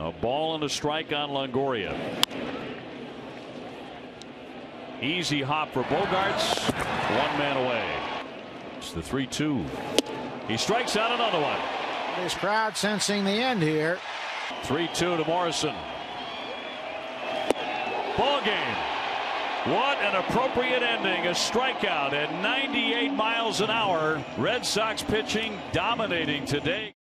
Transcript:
A ball and a strike on Longoria. Easy hop for Bogarts. 1 man away. It's the 3-2. He strikes out another one. This crowd sensing the end here. 3-2 to Morrison. Ball game. What an appropriate ending. A strikeout at 98 miles an hour. Red Sox pitching dominating today.